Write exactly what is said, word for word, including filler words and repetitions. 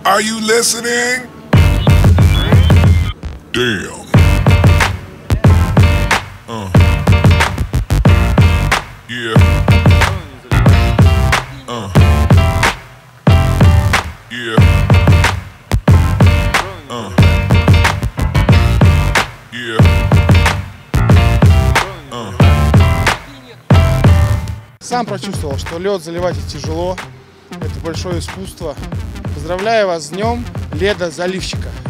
Are you listening? Damn. Uh. Yeah. Uh. Yeah. Uh. Yeah. Uh. Сам прочувствовал, что лед заливать тяжело. Это большое искусство. Поздравляю вас с днем ледозаливщика.